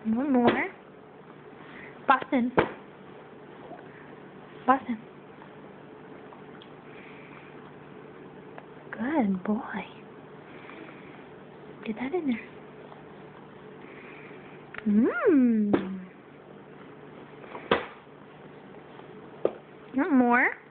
One more. Boston. Boston. Good boy. Get that in there. Mmm. Want more?